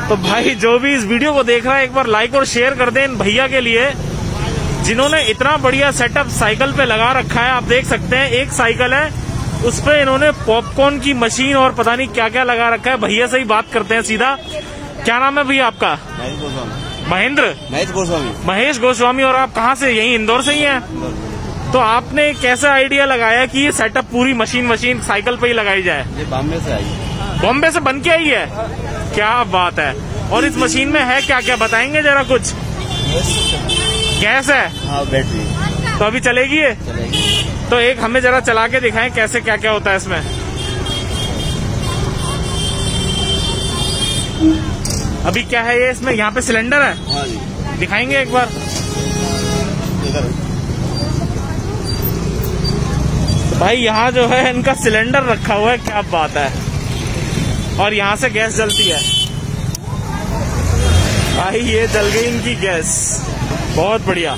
तो भाई जो भी इस वीडियो को देख रहा है एक बार लाइक और शेयर कर दें इन भैया के लिए, जिन्होंने इतना बढ़िया सेटअप साइकिल पे लगा रखा है। आप देख सकते हैं एक साइकिल है, उस पे इन्होंने पॉपकॉर्न की मशीन और पता नहीं क्या क्या लगा रखा है। भैया से ही बात करते हैं सीधा। क्या नाम है भैया आपका? महेश गोस्वामी। और आप कहाँ से? यही इंदौर से ही हैं? तो आपने कैसा आइडिया लगाया कि ये सेटअप पूरी मशीन साइकिल पे ही लगाई जाए? ये बॉम्बे से आई है। बॉम्बे से बन के आई है? क्या बात है। और इस मशीन में है क्या क्या, बताएंगे जरा कुछ? गैस है? हाँ, बैटरी। तो अभी चलेगी ये? चलेगी। तो एक हमें जरा चला के दिखाएं कैसे क्या क्या होता है इसमें। अभी क्या है ये इसमें? यहाँ पे सिलेंडर है? हाँ जी। दिखाएंगे एक बार। तो भाई यहाँ जो है इनका सिलेंडर रखा हुआ है, क्या बात है। और यहाँ से गैस जलती है भाई, ये जल गई इनकी गैस, बहुत बढ़िया।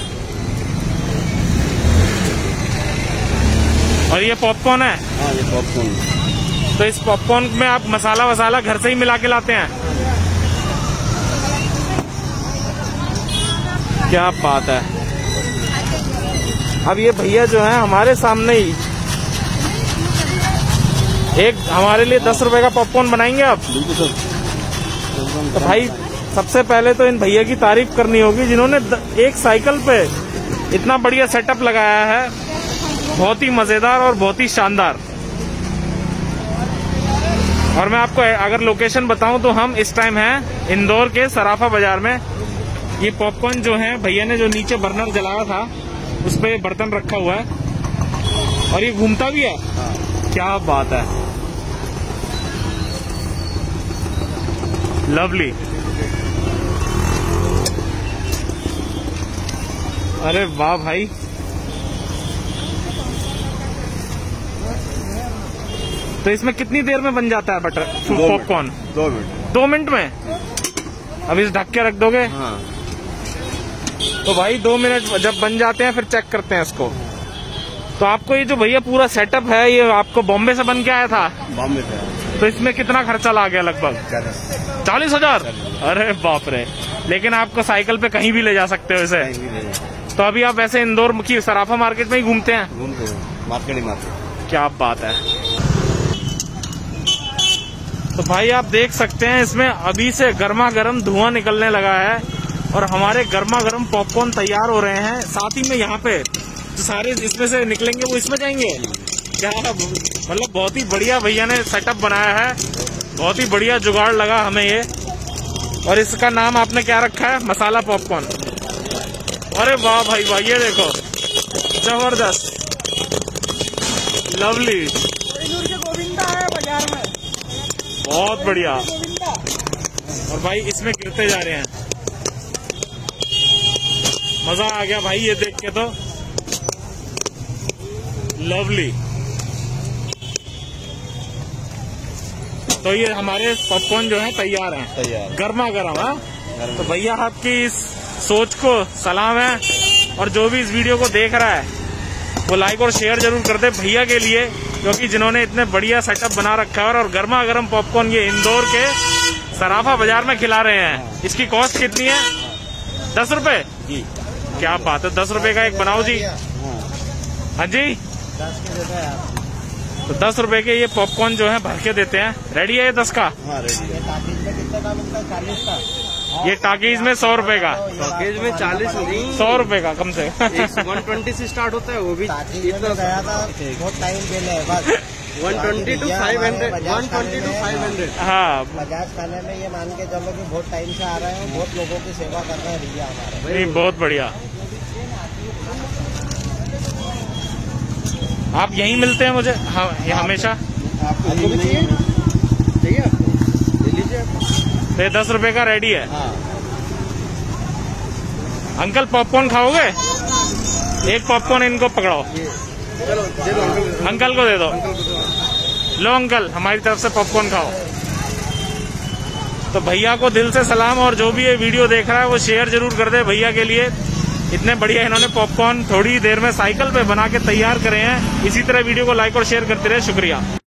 और ये पॉपकॉर्न है? हाँ, ये पॉपकॉर्न। तो इस पॉपकॉर्न में आप मसाला वसाला घर से ही मिला के लाते हैं? क्या बात है। अब ये भैया जो है हमारे सामने ही एक हमारे लिए 10 रुपए का पॉपकॉर्न बनाएंगे आप? तो भाई सबसे पहले तो इन भैया की तारीफ करनी होगी, जिन्होंने एक साइकिल पे इतना बढ़िया सेटअप लगाया है, बहुत ही मजेदार और बहुत ही शानदार। और मैं आपको अगर लोकेशन बताऊं तो हम इस टाइम हैं इंदौर के सराफा बाजार में। ये पॉपकॉर्न जो है भैया ने जो नीचे बर्नर जलाया था उस पे बर्तन रखा हुआ है और ये घूमता भी है। क्या बात है, लवली। अरे वाह भाई, तो इसमें कितनी देर में बन जाता है बटर पॉपकॉर्न? 2 मिनट में। अब इस ढक के रख दोगे? हाँ। तो भाई 2 मिनट जब बन जाते हैं फिर चेक करते हैं इसको। तो आपको ये जो भैया पूरा सेटअप है ये आपको बॉम्बे से बन के आया था? बॉम्बे से। तो इसमें कितना खर्चा ला गया? लगभग 40,000। अरे बाप रे। लेकिन आपको साइकिल पे कहीं भी ले जा सकते हो इसे? तो अभी आप वैसे इंदौर की सराफा मार्केट में ही घूमते हैं? मार्केट ही मार्केट। क्या बात है। तो भाई आप देख सकते हैं इसमें अभी से गर्मा गर्म धुआं निकलने लगा है और हमारे गर्मा गर्म पॉपकॉर्न तैयार हो रहे हैं। साथ ही में यहाँ पे जो सारे इसमें से निकलेंगे वो इसमें जाएंगे। क्या मतलब बहुत ही बढ़िया भैया ने सेटअप बनाया है, बहुत ही बढ़िया जुगाड़ लगा हमें ये। और इसका नाम आपने क्या रखा है? मसाला पॉपकॉर्न। अरे वाह भाई वाह, ये देखो जबरदस्त, लवली, गोविंदा है बाजार में, बहुत बढ़िया। और भाई इसमें गिरते जा रहे हैं, मजा आ गया भाई ये देख के। तो लवली। तो ये हमारे पॉपकॉर्न जो है तैयार हैं, तैयार गर्मा गर्म। है तो भैया आपकी इस सोच को सलाम है। और जो भी इस वीडियो को देख रहा है वो लाइक और शेयर जरूर कर दे भैया के लिए, क्योंकि जिन्होंने इतने बढ़िया सेटअप बना रखा है। और गर्मा गर्म पॉपकॉर्न ये इंदौर के सराफा बाजार में खिला रहे हैं। इसकी कॉस्ट कितनी है? 10 रुपए जी। क्या बात है, 10 रुपए का एक बनाओ जी। हाँ जी, तो 10 रुपए के ये पॉपकॉर्न जो है भर के देते हैं। रेडी है ये 10 का? हाँ रेडी है। ये टाकीज में 100 रुपए का? टाकीज में 40 नहीं, 100 रुपए का कम से कम। 120 से स्टार्ट होता है वो भी। बहुत टाइम पहले 120 to 500, 120 to 500। हाँ, बजाज खाने में ये मान के चलो कि बहुत टाइम से आ रहे हैं, बहुत लोगों की सेवा कर रहे हैं भैया हमारे। बहुत बढ़िया। आप यहीं मिलते हैं मुझे? हाँ, हमेशा। आपको भी चाहिए? ले लीजिए। तो 10 रुपए का रेडी है। हाँ। अंकल पॉपकॉर्न खाओगे? एक पॉपकॉर्न इनको पकड़ाओ। चलो दे दो अंकल को दे दो। लो अंकल, हमारी तरफ से पॉपकॉर्न खाओ। तो भैया को दिल से सलाम। और जो भी ये वीडियो देख रहा है वो शेयर जरूर कर दे भैया के लिए। इतने बढ़िया इन्होंने पॉपकॉर्न थोड़ी देर में साइकिल पे बना के तैयार करे हैं। इसी तरह वीडियो को लाइक और शेयर करते रहे। शुक्रिया।